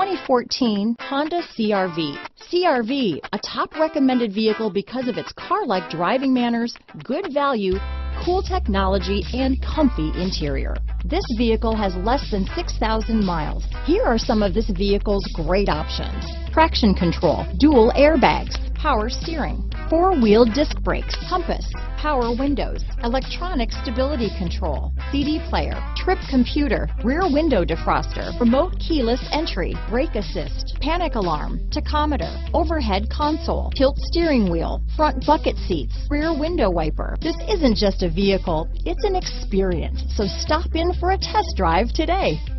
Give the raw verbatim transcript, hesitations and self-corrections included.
twenty fourteen Honda C R V. C R V, a top recommended vehicle because of its car-like driving manners, good value, cool technology, and comfy interior. This vehicle has less than six thousand miles. Here are some of this vehicle's great options: traction control, dual airbags, power steering, four-wheel disc brakes, compass, power windows, electronic stability control, C D player, trip computer, rear window defroster, remote keyless entry, brake assist, panic alarm, tachometer, overhead console, tilt steering wheel, front bucket seats, rear window wiper. This isn't just a vehicle, it's an experience. So stop in for a test drive today.